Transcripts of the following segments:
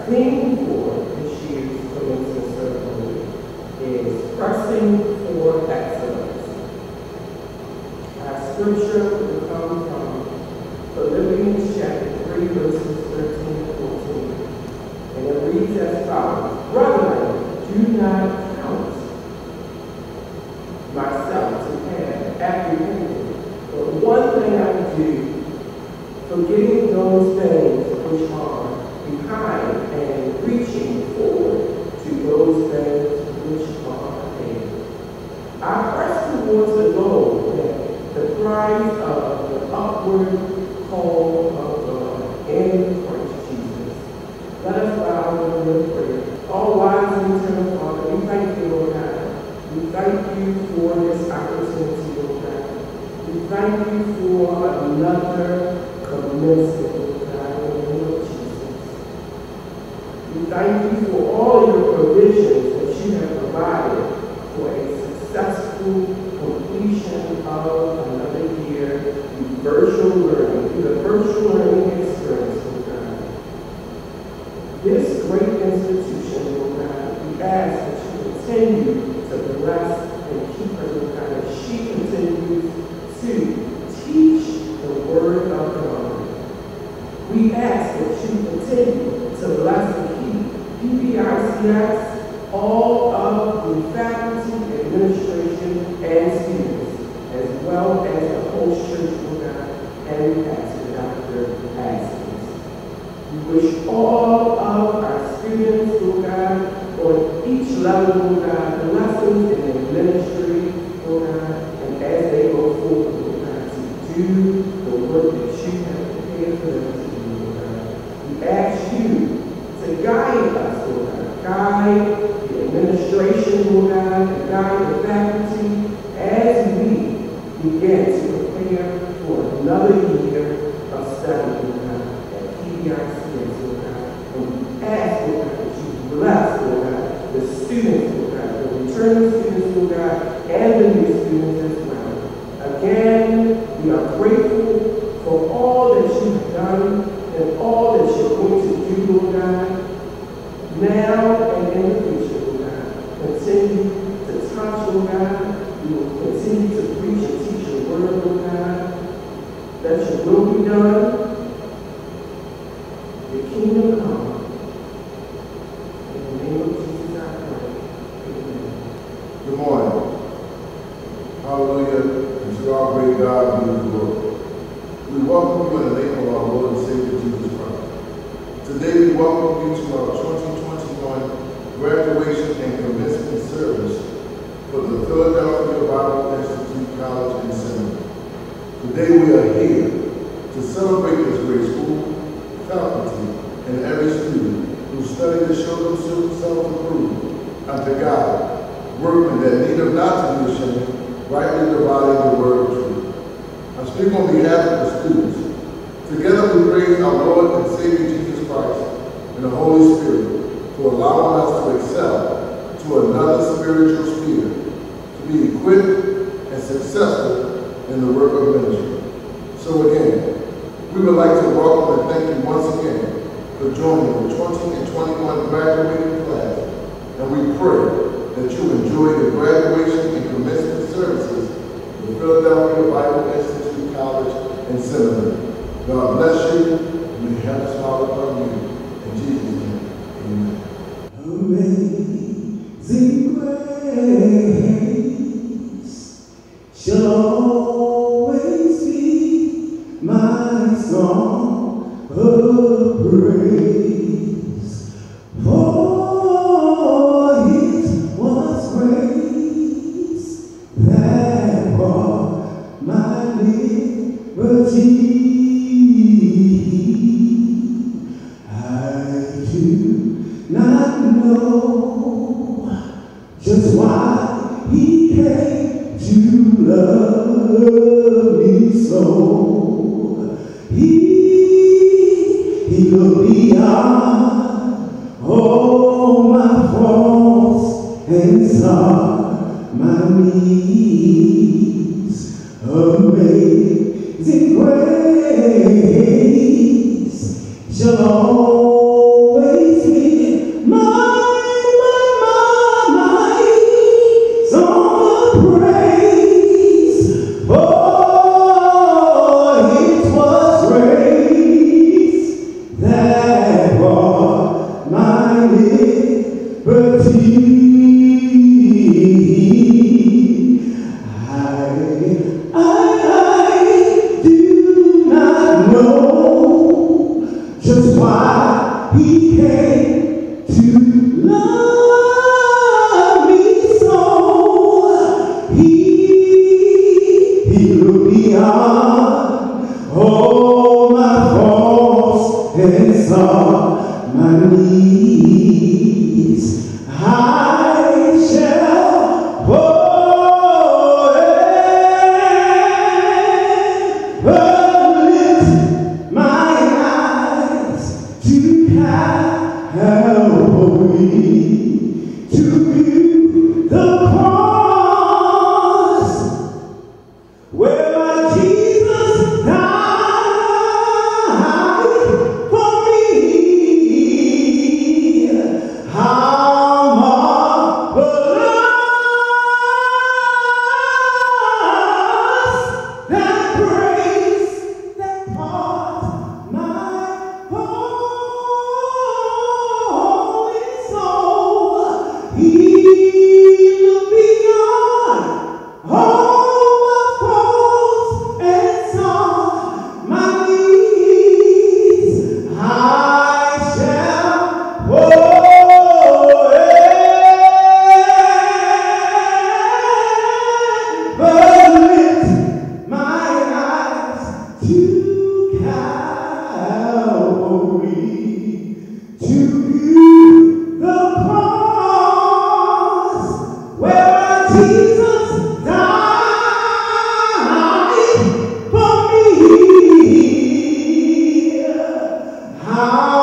theme for this year's commencement ceremony is pressing for excellence. Our scripture will come from Philippians chapter 3, verses 13 and 14. And it reads as follows: Brethren, do not count myself to have apprehended, but one thing I do, forgetting those things which are behind and reaching forward to those things which are ahead. I press towards the goal that the prize of the upward call of God in Christ Jesus. Let us bow in prayer. All wise and eternal Father, we thank you, Lord God. We thank you for this opportunity, Lord God. We thank you for another commencement, Lord God, in the name of Jesus. We thank you for all your provisions that you have provided for a successful completion of another year through virtual learning, through the virtual learning experience, Lord God. This great institution, Lord God, we ask that you continue to bless and keep her, Lord God, as she continues to teach the word of God. We ask that you continue to bless and keep PPICS, all of the faculty, administration, and students, as well as the whole church, Lord God, and Pastor Dr. Haskins. We wish all of our students, Lord God, on each level, Lord God, blessings in their ministry, Lord God, and as they go forward, Lord God, to do the work that you have prepared for them to do, Lord God. We ask you to guide us, Lord God, guide the administration, Lord God, and guide the faculty as we begin to prepare for another year of study, Lord God, at PBICS, Lord God. And we ask, Lord God, that you bless, Lord God, the students, Lord God, the returning students, Lord God, and the new students as well. Again, we are grateful for all that you have done and all that you're going to do, Lord God, now and in the future, Lord God. Continue to touch, Lord God. We will continue to preach and teach your word, Lord God. That your will be done. Your kingdom come. In the name of Jesus, I pray. Amen. Good morning. Hallelujah. And to our great God be the glory. We welcome you in the name of our Lord and Savior Jesus Christ. Today we welcome you to our 2021 graduation and commencement service for the Philadelphia Bible Institute College and Seminary. Today we are here to celebrate this great school, faculty, and every student who study to show themselves approved unto God, workmen that need of not to be ashamed, rightly dividing the word of truth. I speak on behalf of the students. Together we praise our Lord and Savior Jesus Christ and the Holy Spirit for allowing us to excel to another spiritual sphere, to be equipped and successful in the work of ministry. So again, we would like to welcome and thank you once again for joining the 2021 graduating class, and we pray that you enjoy the graduation and commencement services of the Philadelphia Bible Institute College and Seminary. God bless you, and may heaven smile upon you. In Jesus' name, amen. Amazing grace shall always be my song of praise. For it was grace that brought my liberty. I do not know just why he came to love me so. He looked beyond all my faults and saw my needs. Amazing grace shall always be are my needs, I shall forever lift my eyes to Calvary, to view the cross where my Jesus died for me. How marvelous that grace that caught my holy soul. He looked beyond all my faults and saw my needs. I shall forever lift my eyes to Calvary, to view the cross where my Jesus died for me. How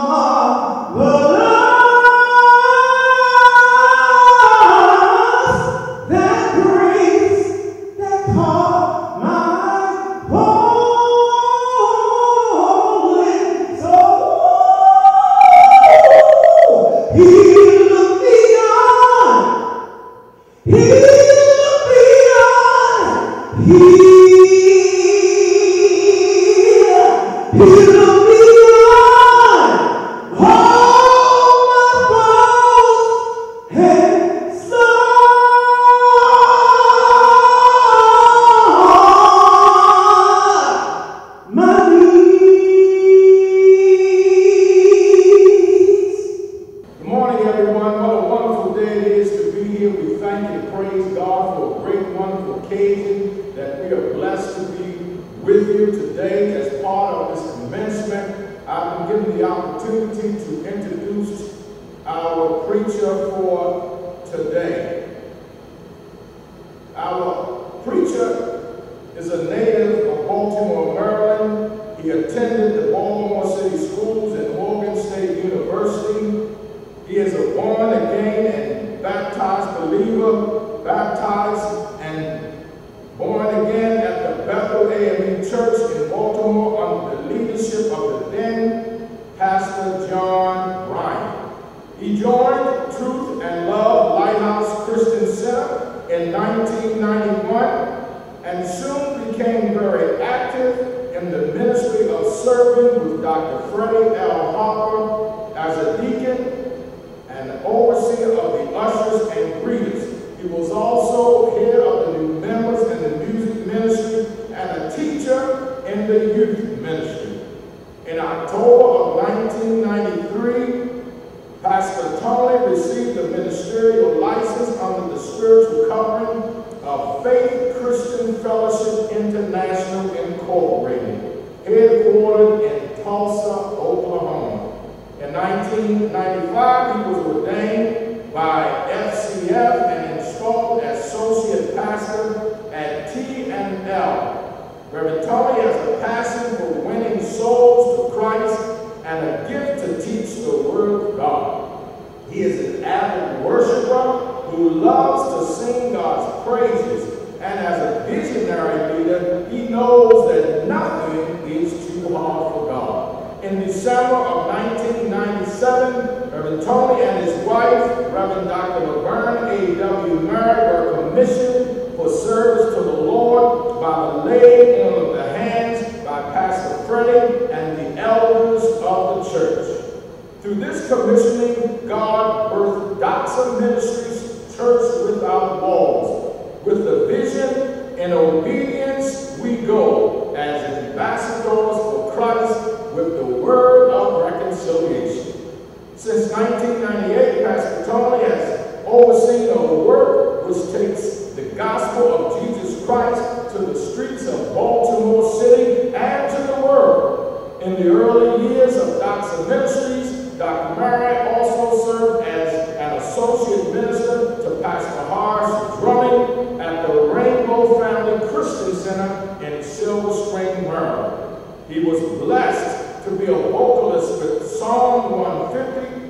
marvelous that grace that caught my holy soul. He looked beyond. He looked beyond. He looked beyond all my faults and saw my needs. Good morning, everyone. What a wonderful day it is to be here. We thank and praise God for a great, wonderful occasion that we are blessed to be with you today as part of this commencement. I've been given the opportunity to introduce our preacher for today. Our preacher is a native of Baltimore, Maryland. He attended the Baltimore City Schools and Morgan State University. He is a born-again and baptized believer, baptized and born again at the Bethel AME Church in Baltimore under the leadership of the then Pastor John Bryant. He joined Truth and Love Lighthouse Christian Center in 1991 and soon became very active in the ministry of serving with Dr. Freddie L. Harper as a deacon and overseer of the ushers and greeters. He was also head of the new members in the music ministry and a teacher in the youth ministry. In October of 1993, Pastor Tony received a ministerial license under the spiritual covering of Faith Christian Fellowship International Incorporated, headquartered in Tulsa, Oklahoma. In 1995, he was ordained by FCF and installed as associate pastor at T&L. Reverend Tony has a passion for winning souls to Christ and a gift to teach the Word of God. He is an avid worshiper who loves to sing God's praises, and as a visionary leader, he knows that nothing is too hard for God. In December of 1997, Reverend Tony and his wife, Reverend Dr. Laverne A.W. Merritt, were commissioned for service to the Lord by the laying on of the hands by Pastor Freddie and the elders of the church. Through this commissioning, God birthed Doxa Ministries Church Without Walls. With the vision, in obedience we go as ambassadors for Christ with the word of reconciliation. Since 1998, Pastor Tony has overseen a work which takes the gospel of Jesus Christ to the streets of Baltimore City and to the world. In the early years of Doc's ministries, Dr. Mary also served as an associate minister to Pastor Harsh drumming at the Rainbow Family Christian Center in Silver Spring, Maryland. He was blessed to be a vocalist with Psalm 150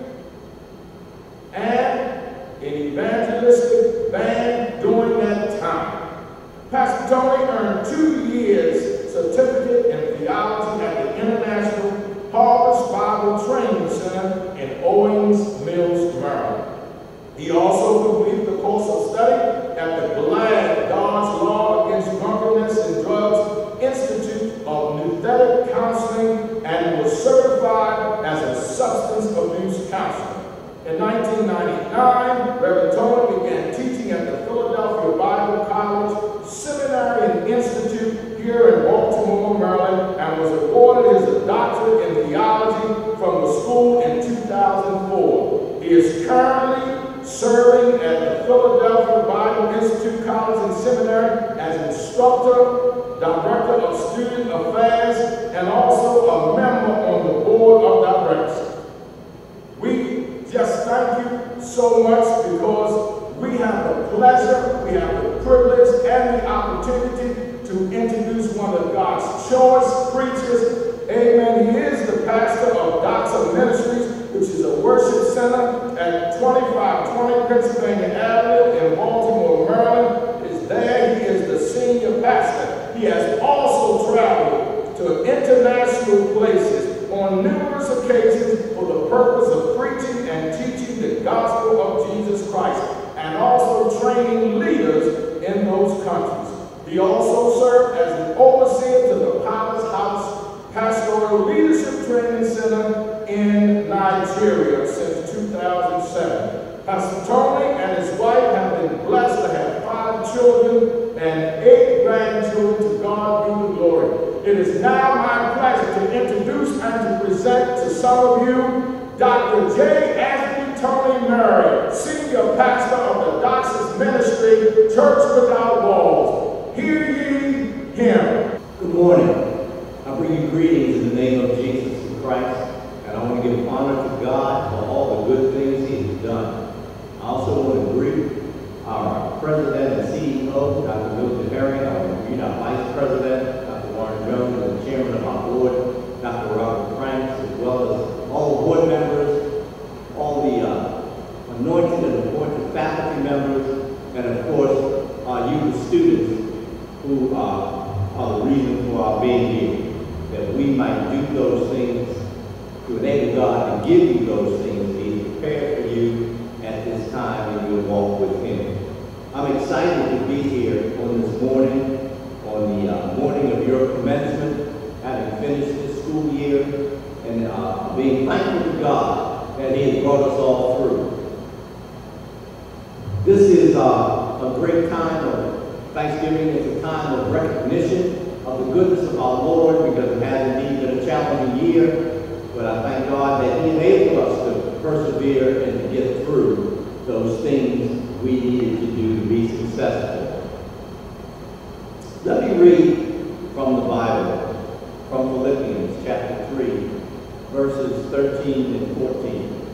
and an evangelistic band during that time. Pastor Tony earned 2 years certificate in theology at the International Harvest Bible Training Center in Owings Mills, Maryland. He also completed the course of study at the GLAD, God's Law Against Drunkenness and Drugs Institute of Nuthetic Counseling, and was certified as a substance abuse counselor. In 1999, Reverend Tony began teaching at the Philadelphia Bible College, Seminary, and Institute here in Baltimore, Maryland, and was awarded his doctorate in theology from the school in 2004. He is currently serving at the Philadelphia Bible Institute College and Seminary as instructor, director of student affairs, and also a member on the board of directors. We just thank you so much because we have the pleasure, we have the privilege, and the opportunity to introduce one of God's choice preachers. Amen. He is the pastor of Doc's Ministries, which is a worship center at 2520 Pennsylvania Avenue in Baltimore, Maryland. Is there. He is the senior pastor. He has also traveled to international places on numerous occasions for the purpose of preaching and teaching the gospel of Jesus Christ, and also training leaders in those countries. He also served as an overseer to the Palace House Pastoral Leadership Training Center in Nigeria since 2007. Pastor Tony and his wife have been blessed to have 5 children and 8 grandchildren. To God be the glory. It is now my pleasure to introduce and to present to some of you Dr. J. Anthony Tony Murray, Senior Pastor of the Doc's Ministry, Church Without Walls. Hear ye him. Good morning. I bring you greetings in the name of Jesus Christ, and I want to give honor to God for all the good things He has done. I also want to greet our President and CEO, Dr. Milton Herring. I want to greet our Vice President, Dr. Warren Jones, and the Chairman of our Board, Dr. Robert Franks, as well as all the board members, all the anointed and appointed faculty members, and of course, you, the students, who are the reason for our being here, that we might do those things to enable God to give you those things He prepared for you at this time in your walk with Him. I'm excited to be here on this morning, on the morning of your commencement, having finished this school year, and being thankful to God that He has brought us all through. This is a great time of Thanksgiving. It's a time of recognition of the goodness of our Lord, because it has indeed been a challenging year, but I thank God that He enabled us to persevere and to get through those things we needed to do to be successful. Let me read from the Bible, from Philippians chapter 3, verses 13 and 14.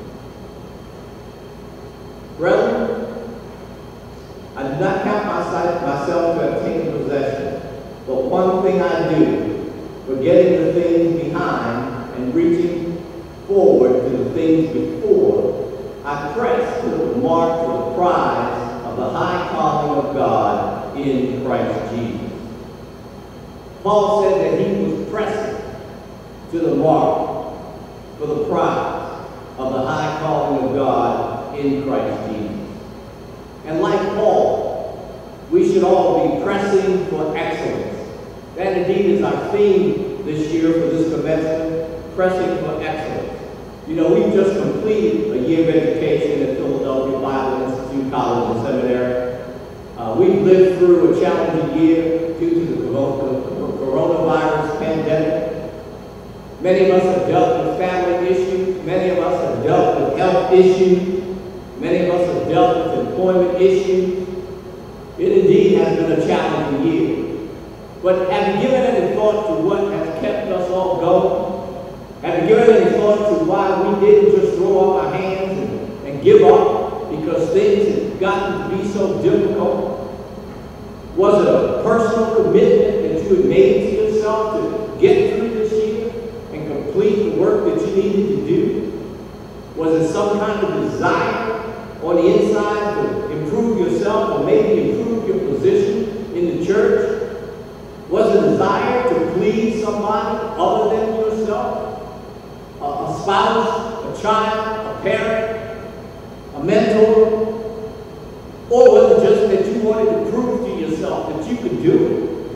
Brethren, I do not count myself to have taken possession, but one thing I do, forgetting the things behind and reaching forward to the things before, I press to the mark for the prize of the high calling of God in Christ Jesus. Paul said that he was pressing to the mark for the prize of the high calling of God in Christ Jesus. And like Paul, we should all be pressing for excellence. That indeed is our theme this year for this commencement, pressing for excellence. You know, we've just completed a year of education at Philadelphia Bible Institute College and Seminary. We've lived through a challenging year due to the coronavirus pandemic. Many of us have dealt with family issues. Many of us have dealt with health issues. Many of us have dealt with employment issues. It indeed has been a challenging year. But have you given any thought to what has kept us all going? Have you given any thought to why we didn't just throw up our hands and give up because things had gotten to be so difficult? Was it a personal commitment that you had made to yourself to get through this year and complete the work that you needed to do? Was it some kind of desire on the inside to improve yourself or maybe improve your position in the church? Was it a desire to please somebody other than yourself? A spouse, a child, a parent, a mentor? Or was it just that you wanted to prove to yourself that you could do it?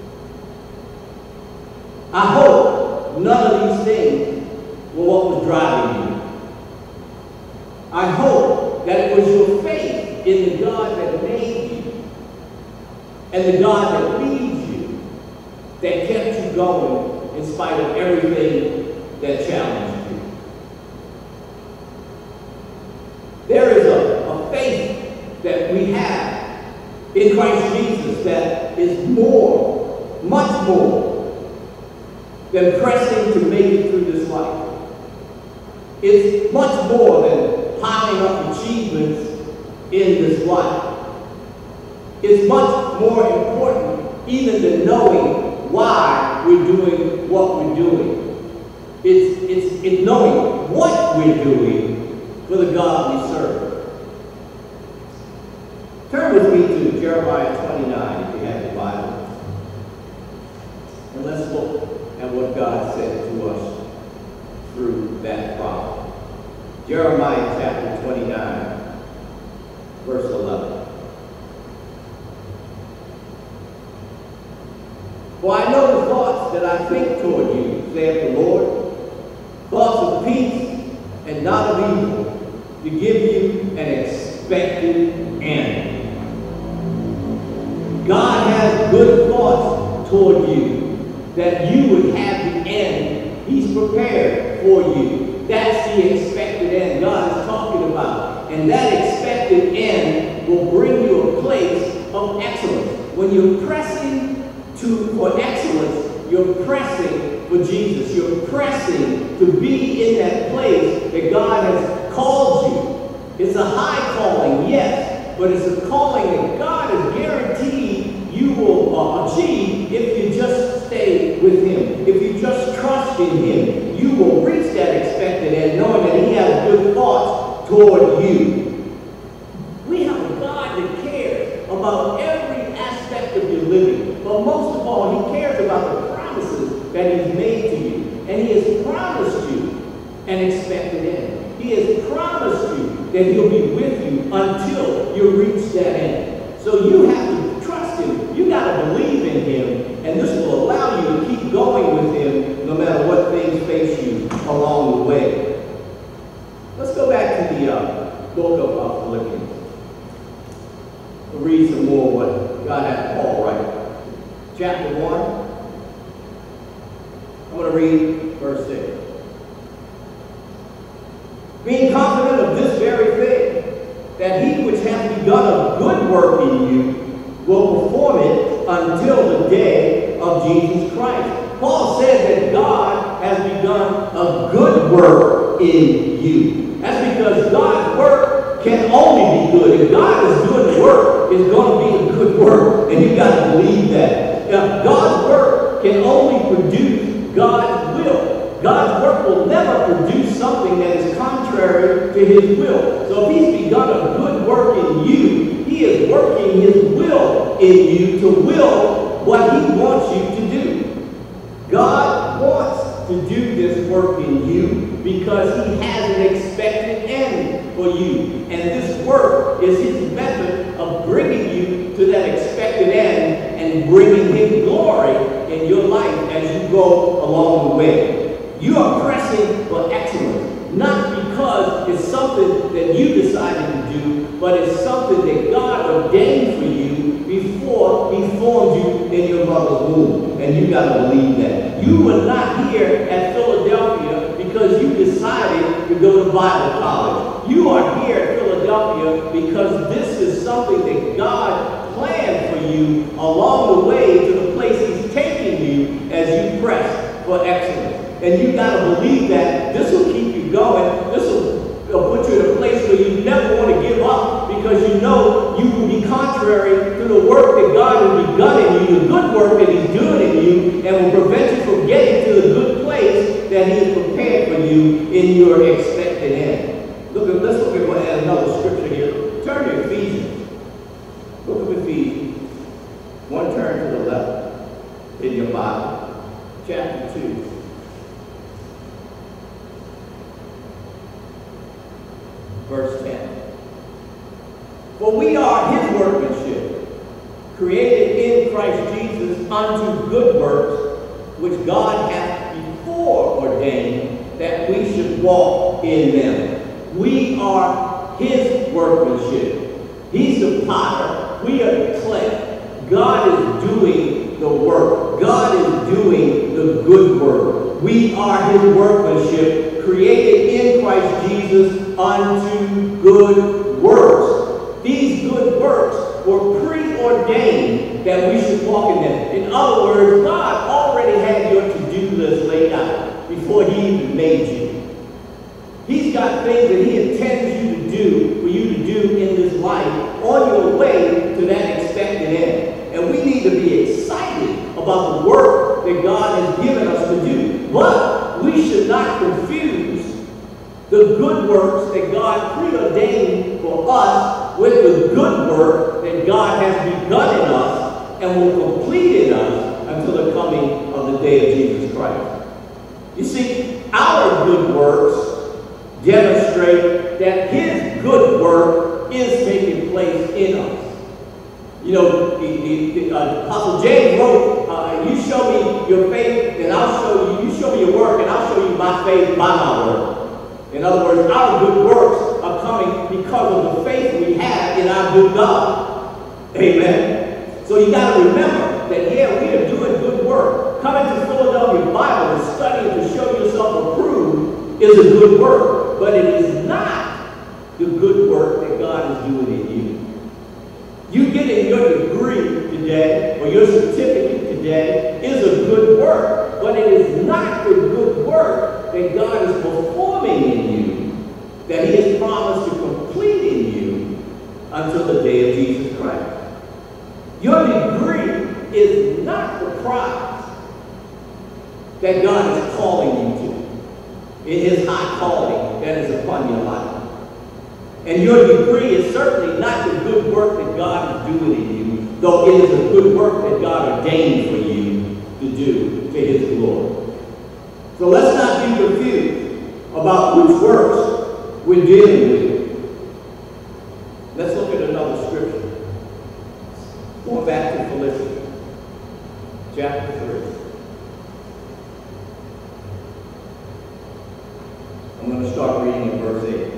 I hope none of these things were what was driving you. I hope that it was your faith in the God that made you and the God that leads you that kept you going in spite of everything that challenged you. There is a faith that we have in Christ Jesus that is more, much more than pressing to make it through this life. It's much more than piling up achievements in this life. It's much more important even than knowing why we're doing what we're doing. It's knowing what we're doing for the God we serve. Turn with me to Jeremiah 29 if you have your Bible. And let's look at what God said to us through that prophet. Jeremiah chapter 29, verse 11. For I know the thoughts that I think toward you, saith the Lord, thoughts of peace and not of evil, to give you an expected end. God has good thoughts toward you, that you would have the end He's prepared for you. That's the expected end God is talking about. And that expected end will bring you a place of excellence. When you're pressing for excellence, you're pressing for Jesus. You're pressing to be in that place that God has called you. It's a high calling, yes, but it's a calling that God has guaranteed you will achieve if you just stay with Him. If you just trust in Him, you will reach that expected end knowing that He has good thoughts toward you. We have a God that cares about every aspect of your living, but most of all, He cares about the promises that He's made to you. And He has promised you an expected end. He has promised you that He'll be with you until you reach that end. So you have to trust Him. You got to believe in Him, and this will allow you to keep going with Him no matter what things face you along the way. Let's go back to the book of Philippians. We'll read some more what God had Paul write. Chapter 1. I'm going to read verse 6. Being confident of this very thing, that He which hath begun a good work in you will perform it until the day of Jesus Christ. Paul said that God has begun a good work in you. That's because God's work can only be good. If God is doing the work, it's going to be a good work, and you've got to believe that. Now, God's work can only produce God's will. God's work will never produce something that is contrary to His will. So if He's begun a good work in you, He is working His will in you to will what He wants you to do. God wants to do this work in you because He has an expected end for you. And this work is His method of bringing you to that expected end and bringing Him glory in your life as you go along the way. You are pressing for excellence, not because it's something that you decided to do, but it's something that God ordained for you before He formed you in your mother's womb. And you got to believe that. You were not here at Philadelphia because you decided to go to Bible college. You are here at Philadelphia because this is something that God planned for you along the way to the place He's taking you as you press for excellence. And And you got to believe that this will keep you going. This will put you in a place where you never want to give up, because you know you will be contrary to the work that God has begun in you, the good work that He's doing in you, and will prevent you from getting to the good place that He has prepared for you in your expected end. Let's look at another scripture here. Turn to Ephesians. Look at Ephesians. One turn to the left in your Bible. Chapter 2. Verse 10. For we are His workmanship, created in Christ Jesus unto good works, which God hath before ordained that we should walk in them. We are His workmanship. He's the potter. We are the clay. God is doing the work. God is doing the good work. We are His workmanship, created in Christ Jesus unto good works. These good works were preordained that we should walk in them. In other words, God already had your to-do list laid out before He even made you. He's got things that He intends you to do, for you to do in this life on your way to that expected end. And we need to be excited about the work that God has given us to do. But we should not confuse the good works that God preordained for us with the good work that God has begun in us and will complete in us until the coming of the day of Jesus Christ. You see, our good works demonstrate that His good work is taking place in us. You know, the Apostle James wrote, you show me your faith, and I'll show you. You show me your work, and I'll show you my faith by my work. In other words, our good works are coming because of the faith we have in our good God. Amen. So you got to remember that, yeah, we are doing good work. Coming to Philadelphia Bible and studying to show yourself approved is a good work. But it is not the good work that God is doing in you. You getting your degree today or your certificate today is a good work, but it is not the good work that God is performing in you, that He has promised to complete in you until the day of Jesus Christ. Your degree is not the prize that God is calling you to. It is high calling that is upon your life. And your degree is certainly not the good work that God is doing in you, though it is a good work that God ordained for you to do to His glory. So let's not be confused about which works we're dealing with. Let's look at another scripture. Going back to Philippians, chapter 3. I'm going to start reading in verse 8.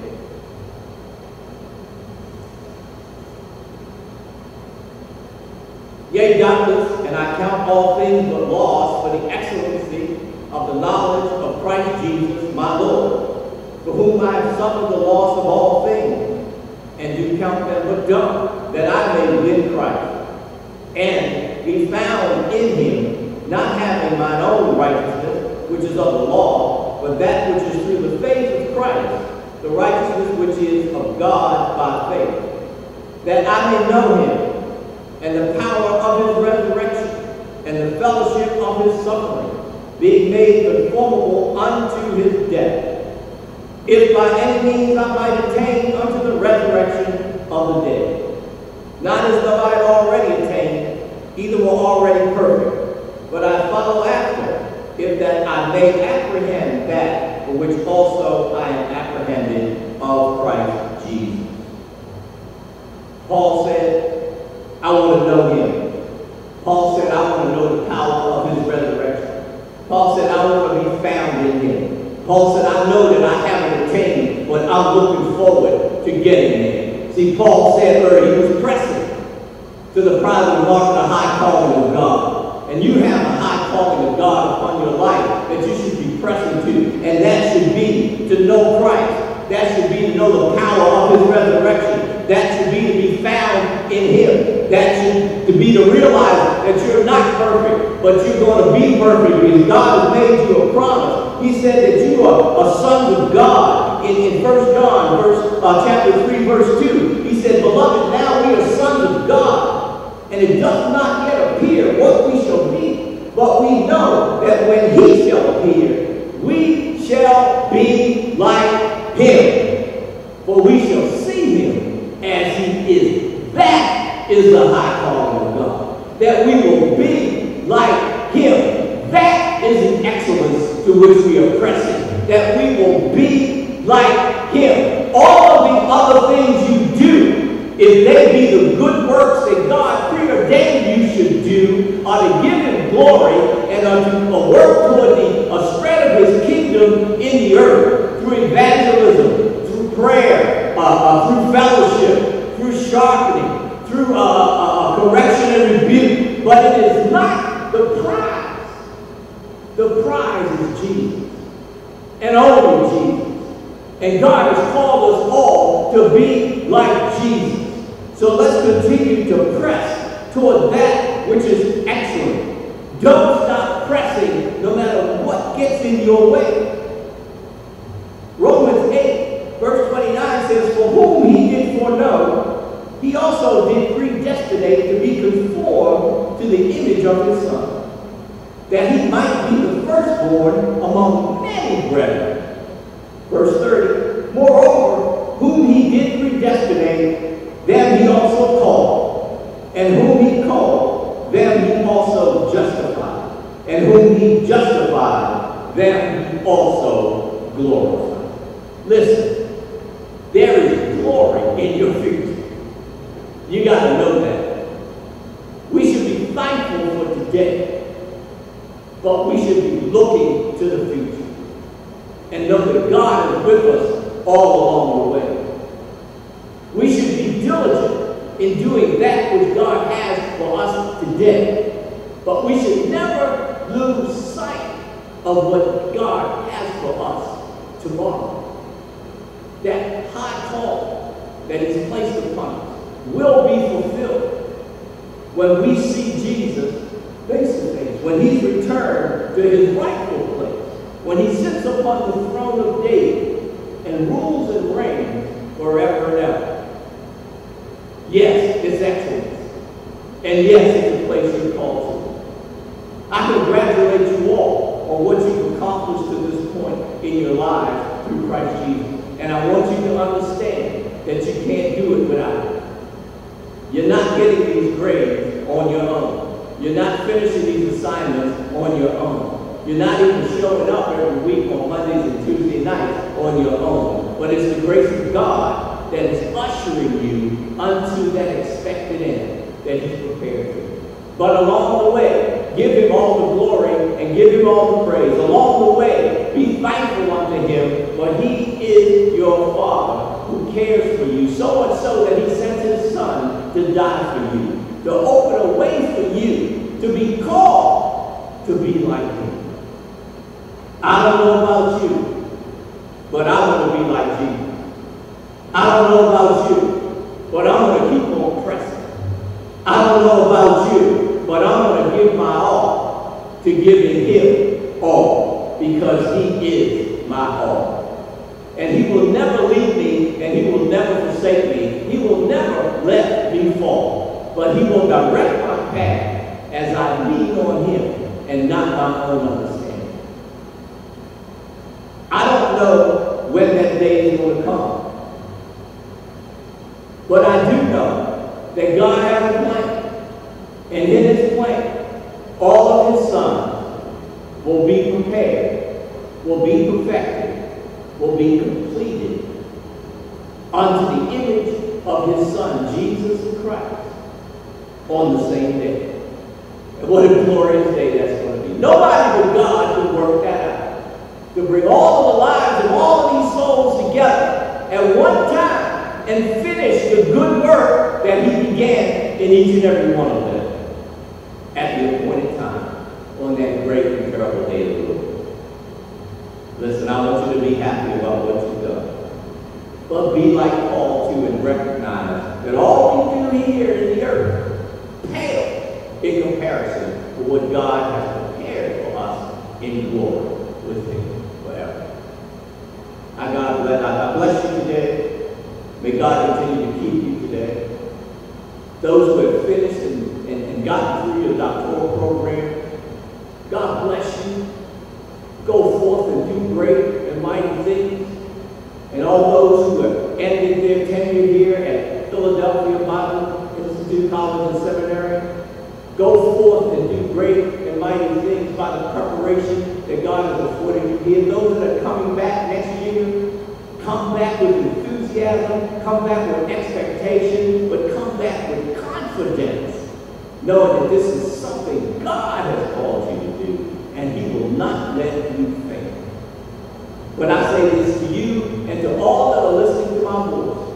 Yea, doubtless, and I count all things but loss for the excellency of the knowledge of Christ Jesus my Lord, for whom I have suffered the loss of all things, and do count them but dung, that I may win Christ, and be found in Him, not having mine own righteousness, which is of the law, but that which is through the faith of Christ, the righteousness which is of God by faith, that I may know Him, and the power of His resurrection, and the fellowship of His suffering, being made conformable unto His death, if by any means I might attain unto the resurrection of the dead. Not as though I had already attained, either were already perfect, but I follow after, if that I may apprehend that for which also I am apprehended of Christ Jesus. Paul said, I want to know Him. Paul said, I want to know the power of His resurrection. Paul said, I want to be found in Him. Paul said, I know that I haven't attained, but I'm looking forward to getting there. See, Paul said earlier, he was pressing to the prize of the mark, the high calling of God. And you have a high calling of God upon your life that you should be pressing to. And that should be to know Christ. That should be to know the power of His resurrection. That should be to be found in Him. That should to be to realize that you're not perfect, but you're going to be perfect because God has made you a promise. He said that you are sons of God. In 1 John chapter 3, verse 2, he said, beloved, now we are sons of God, and it does not yet appear what we shall be, but we know that when he shall appear, we shall be like him, for we shall see him as he is. That is the high calling of God, that we will be like him. That is the excellence to which we are pressing, that we will be like him. All of the other things you do, if they be the good works that God preordained you should do, are to give him glory and are to work toward the spread of his kingdom in the earth through evangelism, through prayer, through fellowship, through sharpening, through correction and rebuke. But it is not the prize. The prize is Jesus, and only Jesus. And God has called us all to be like Jesus. So let's continue to press toward that which is excellent. Don't stop pressing no matter what gets in your way. Romans 8, verse 29 says, for whom he did foreknow, he also did predestinate to be conformed to the image of his Son, that he might be the firstborn among many brethren. Verse 30, moreover, whom he did predestinate, them he also called. And whom he called, them he also justified. And whom he justified, them he also glorified. Listen, there is glory in your future. You got to know that. We should be thankful for today, but we should be looking to the future. And know that God is with us all along the way. We should be diligent in doing that which God has for us today. But we should never lose sight of what God has for us tomorrow. That high call that is placed upon us will be fulfilled when we see Jesus face to face, when he's returned to his rightful place. When he sits upon the throne of David and rules and reigns forever and ever. Yes, it's excellence. And yes, it's a place you're called to. I congratulate you all on what you've accomplished to this point in your lives through Christ Jesus. And I want you to understand that you can't do it without it. You're not getting these grades on your own. You're not finishing these assignments on your own. You're not even showing up every week on Mondays and Tuesday nights on your own. But it's the grace of God that is ushering you unto that expected end that he's prepared for you. But along the way, give him all the glory and give him all the praise. Along the way, be thankful unto him, for he is your Father who cares for you, so much so that he sent his Son to die for you, to open a way for you to be called to be like him. I don't know about you, but I want to be like Jesus. I don't know about you, but I'm going to keep on pressing. I don't know about you, but I'm going to give my all to giving him all, because he is my all. And he will never leave me, and he will never forsake me. He will never let me fall, but he will direct my path as I lean on him and not my own understanding. I don't know when that day is going to come. But I do know that God has a plan. And in his plan, all of his sons will be prepared, will be perfected, will be completed unto the image of his Son, Jesus Christ, on the same day. And what a glorious day that's going to be. Nobody but God can work that out. To bring all of the lives of all of these souls together at one time and finish the good work that he began in each and every one of them at the appointed time on that great and terrible day of the Lord. Listen, I want you to be happy about what you've done. But be like Paul too and recognize that all we do here in the earth pale in comparison to what God has prepared for us in glory with Him forever. I bless you today. May God continue to keep you today. Those who have finished and gotten through your doctoral program, God bless you. Go forth and do great and mighty things. And all those who have ended their tenure here at Philadelphia Bible Institute College and Seminary, go forth and do great and mighty things by the preparation that God has afforded you here. Those that are coming back next year, come back with enthusiasm, come back with expectation, but come back with confidence, knowing that this is something God has called you to do, and He will not let you fail. When I say this to you and to all that are listening to my voice,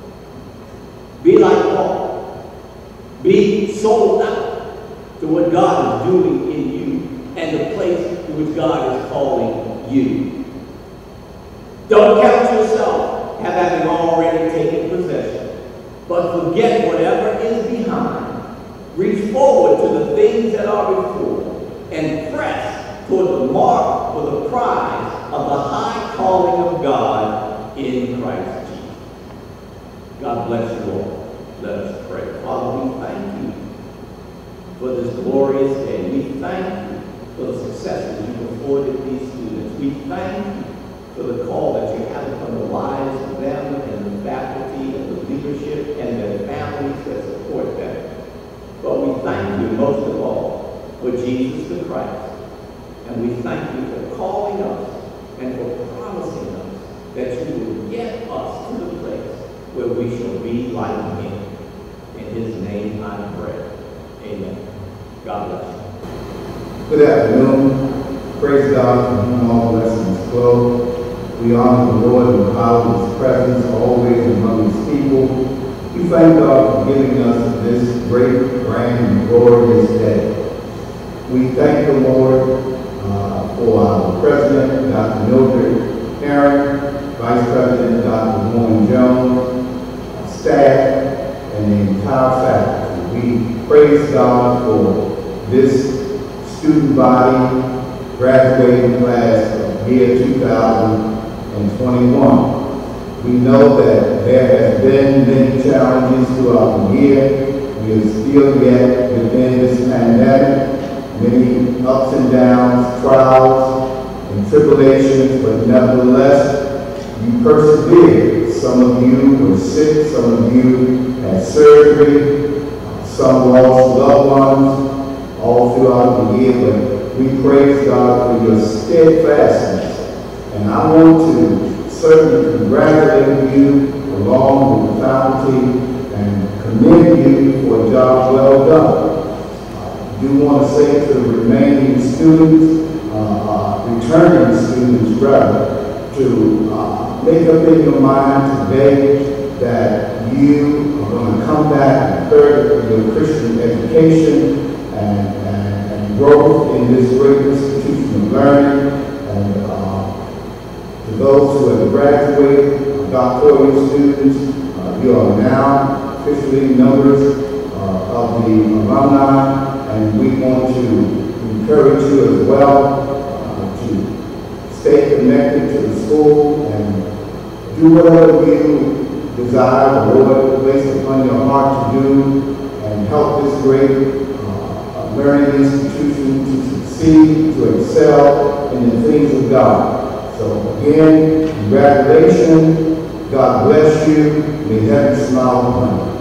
be like Paul. Be sold out to what God is doing in you and the place to which God is calling you. Don't count yourself as having already taken possession, but forget whatever is behind. Reach forward to the things that are before and press toward the mark for the prize of the high calling of God in Christ Jesus. God bless you all. Let us pray. Father, we thank you for this glorious day. We thank you for the successes you've afforded these students. We thank you for the call that you have upon the lives of them and the faculty and the leadership and their families that support them. But we thank you most of all for Jesus the Christ. And we thank you for calling us and for promising us that you will get us to the place where we shall be like Him. In His name I pray. Amen. God bless you. Good afternoon. Praise God from whom all blessings flow. We honor the Lord in the power of His presence always among His people. We thank God for giving us this great, grand, and glorious day. We thank the Lord for our President, Dr. Mildred Herron, Vice President, Dr. Warren Jones, staff, and the entire faculty. We praise God for this student body graduating class of year 2021. We know that there has been many challenges throughout the year. We are still yet within this pandemic. Many ups and downs, trials, and tribulations, but nevertheless, you persevered. Some of you were sick, some of you had surgery, some lost loved ones all throughout the year, but we praise God for your steadfastness. And I want to certainly congratulate you along with the faculty and commend you for a job well done. I do want to say to the remaining students, returning students rather, to make up in your mind today that you are going to come back and further your Christian education and growth in this great institution of learning. And to those who have graduated, doctoral students, you are now officially members of the alumni. And we want to encourage you as well to stay connected to the school and do whatever you desire the Lord placed upon your heart to do and help this great learning institution to succeed, to excel in the things of God. So again, congratulations. God bless you. May heaven smile upon you.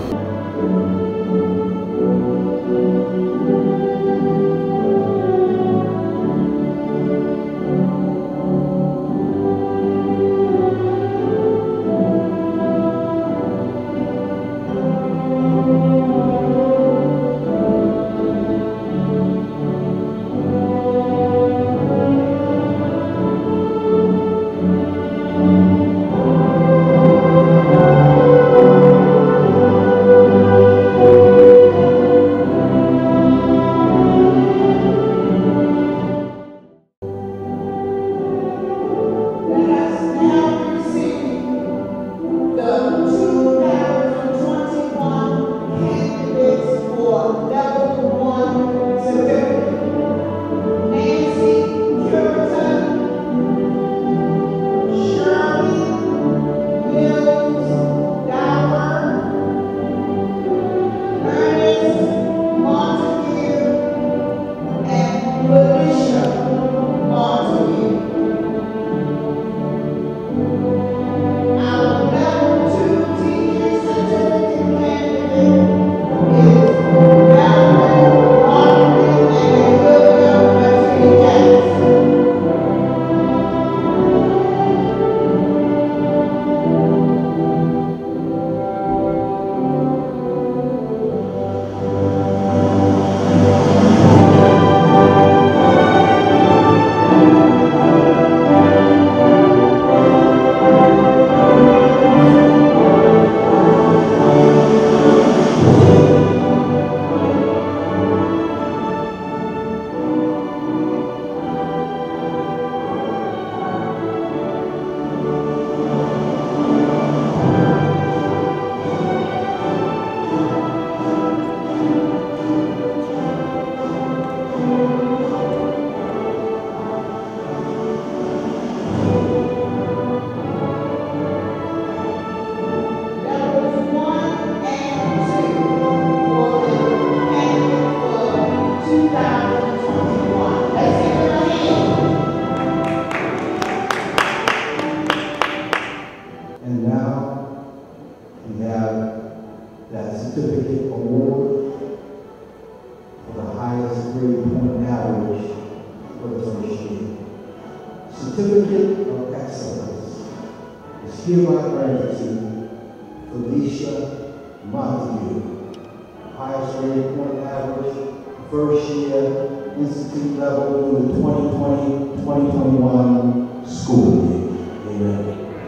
We have that certificate award for the highest grade point average for the first year. Certificate of Excellence is hereby granted to Felicia Montague, highest grade point average, first year, institute level through the 2020-2021 school year. Amen.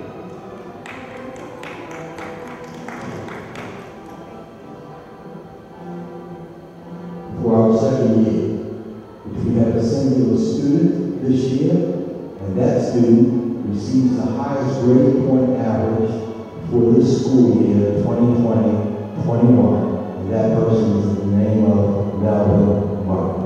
For our second year, which we have a singular student this year, and that student receives the highest grade point average for this school year, 2020-21, and that person is in the name of Melvin Martin.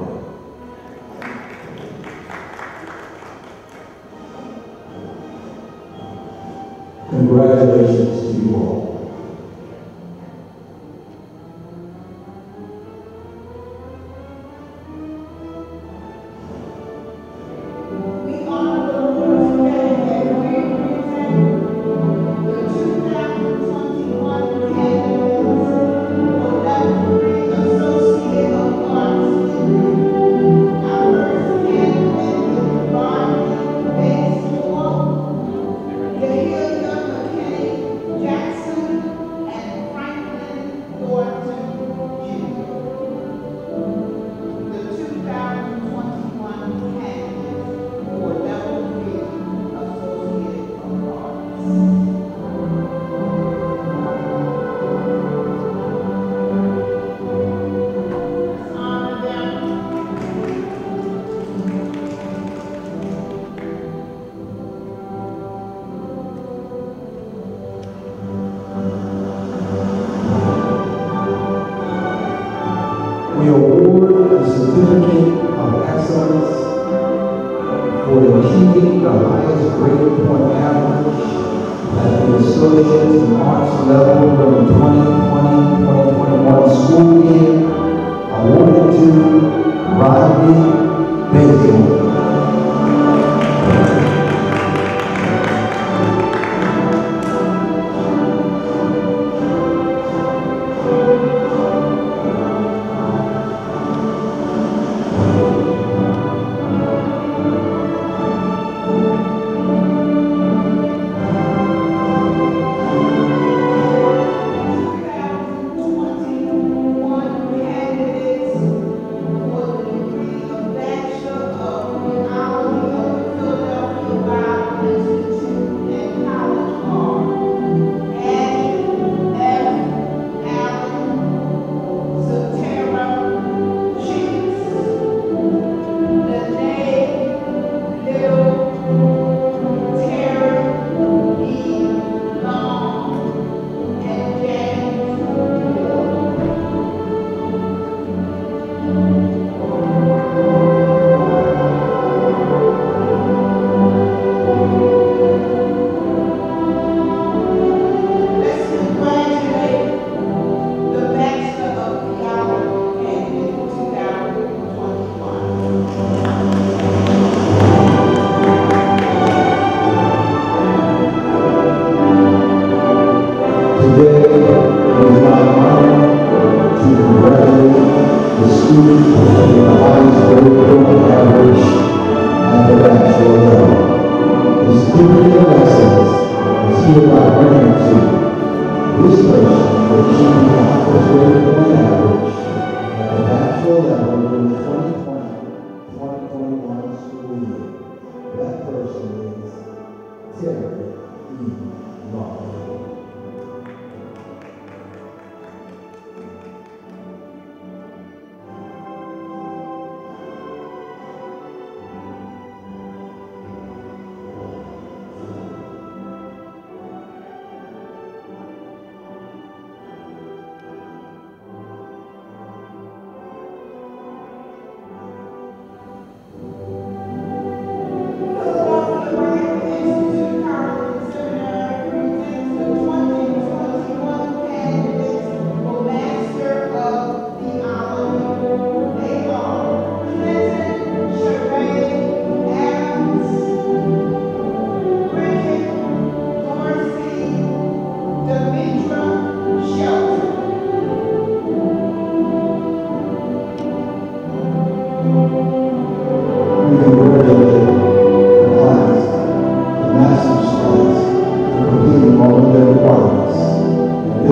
Congratulations to you all. We award the Certificate of Excellence for achieving the highest grade point average at the Associates in Arts level for the 2020-2021 school year, awarded to Rodney Basil.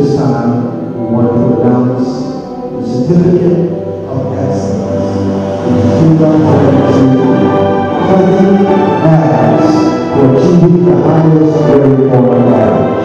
this time, we want to announce the certificate of excellence. Which President Adams for achieving the highest grade on average.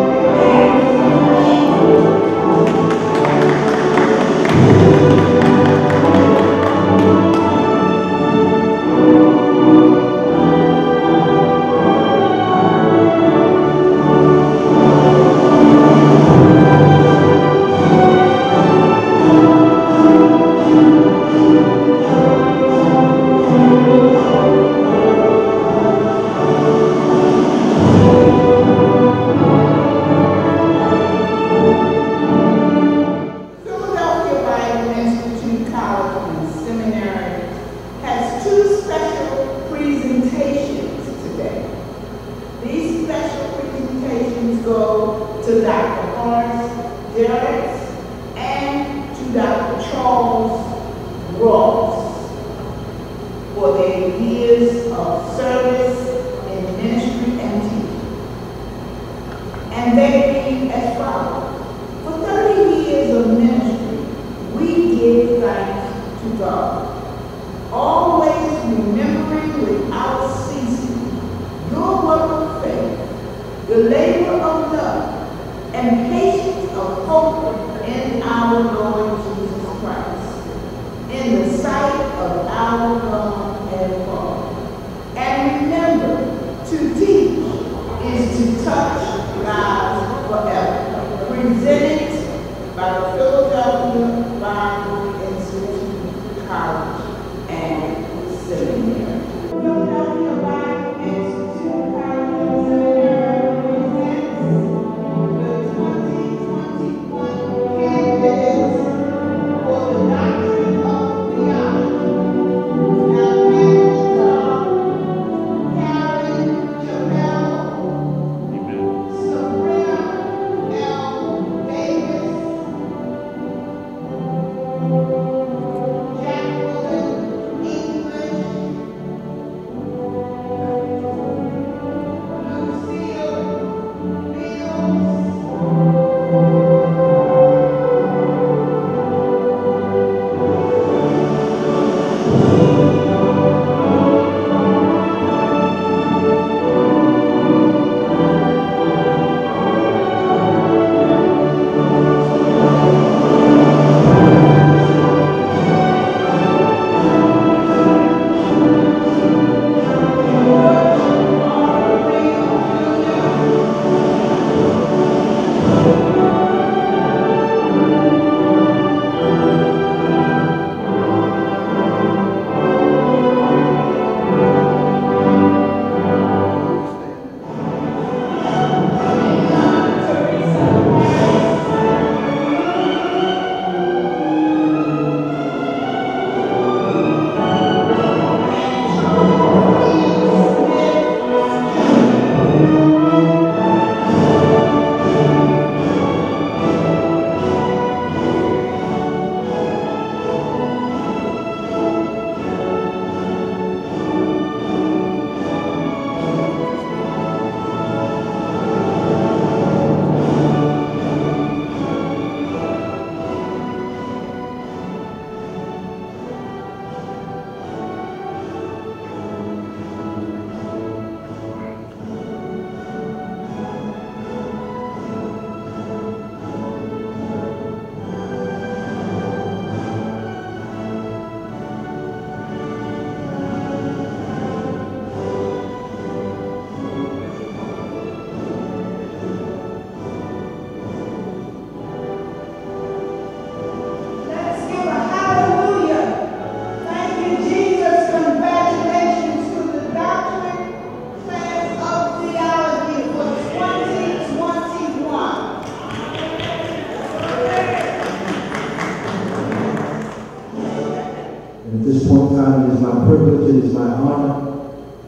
It is my honor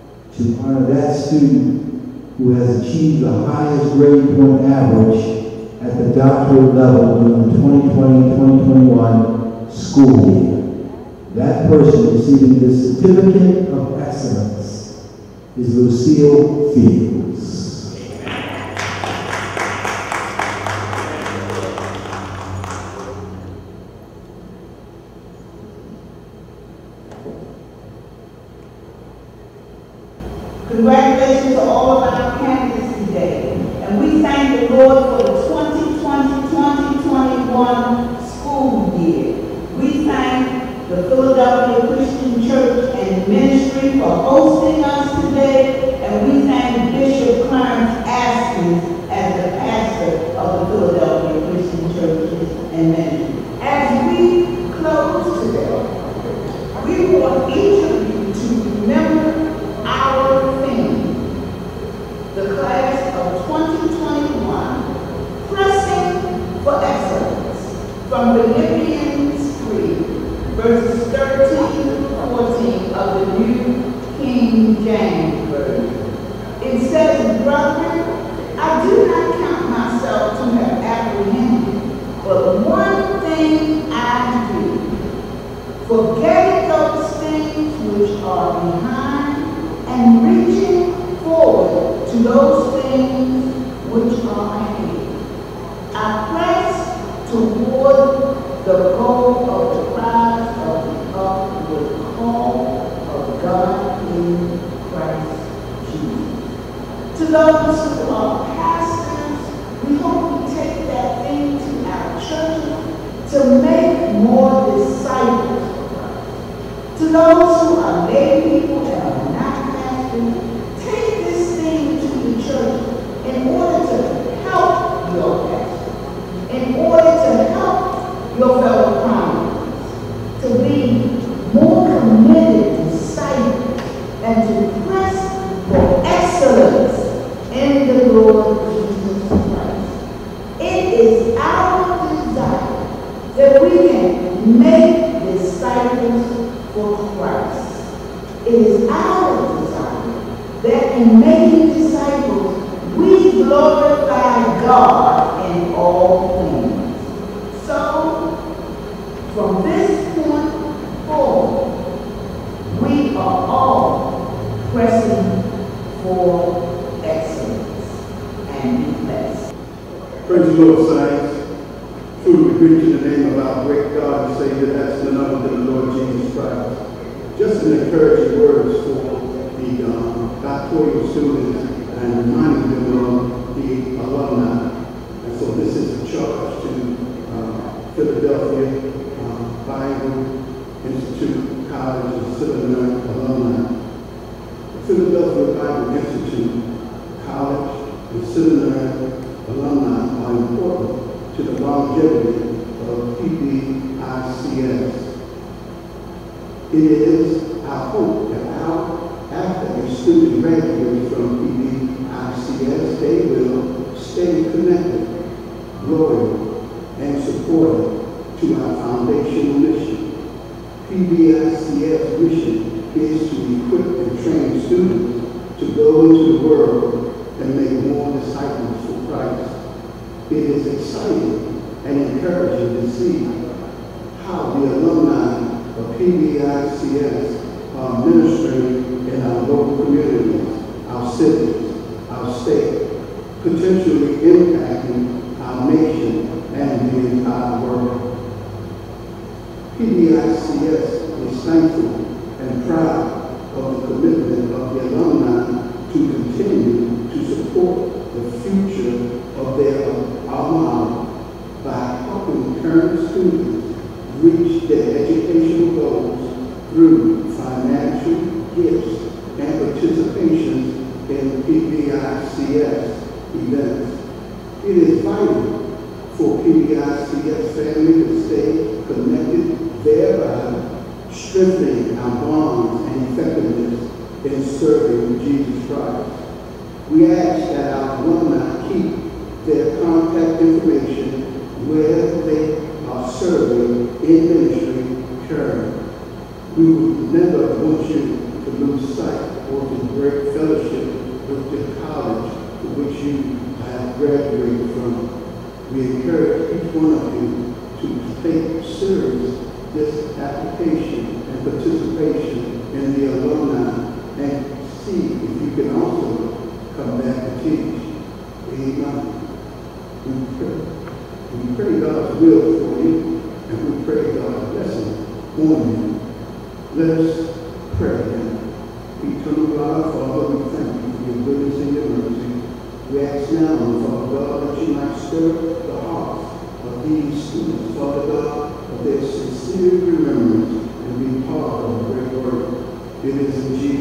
to honor that student who has achieved the highest grade point average at the doctorate level during the 2020-2021 school year. That person receiving this certificate of excellence is Lucille Fields. Congratulations to all of our candidates today. And we thank the Lord for the 2020-2021 school year. We thank the Philadelphia Christian Church and Ministry for hosting us today. And we thank Bishop Clarence Askins as the pastor of the Philadelphia Christian Church and Ministry. As we close today, we want each of you to remember our theme, the class of 2021, pressing for excellence, from Philippians 3, verses 13 to 14 of the New King James Version. It says, "Brethren, I do not count myself to have apprehended, but one thing I do, forgetting those things which are behind and reaching forward to those things which are ahead. I press toward the goal of the prize of the upward call of God in Christ Jesus." To those who are pastors, we hope we take that thing to our churches to make more disciples. To those who are lay people and are not pastors, take this thing to the church in order to help your pastor, in order to help your fellow converts, to be more committed disciples and to press for excellence in the Lord Jesus Christ. It is our desire that we can make disciples for Christ. It is our desire that in making disciples, we glorify God in all things. So, from this point forward, we are all pressing for excellence and be blessed. Praise the Lord, saints. Truly we preach in the name of our great God and Savior, that's none other than the Lord Jesus Christ. Just an encouraging words for the doctoral students and reminding them of the alumni. And so this is a charge to Philadelphia Bible Institute College and Seminary alumni. The Philadelphia Bible Institute College and Seminary alumni are important to the longevity of PBICS. It is our hope that after a student graduates from PBICS, they will stay connected, loyal, and supportive to our foundational mission. PBICS mission is to equip and train students to go into the world and make more disciples for Christ. It is exciting and encouraging to see how the alumni of PBICS are ministering in our local communities, our cities, our state, potentially impacting our nation and the entire world. PBICS is thankful and proud of the commitment of the alumni to continue to support the future of their alma mater by helping current students reach their educational goals through financial gifts and participation in PBICS events. It is vital for PBICS family to stay connected, thereby strengthening our bonds and effectiveness in serving Jesus Christ. We ask that our alumni keep their contact information where they are serving in ministry current. We would never want you to lose sight or to break fellowship with the college to which you have graduated from. We encourage each one of you to take serious this application and participation in the alumni and see if you can also come back and teach. Amen. We pray God's will for you, and we pray God's blessing on you. Let us pray. Eternal God, Father, we thank you stir the hearts of these students, Father God, of their sincere remembrance and be part of the great work. It is in Jesus'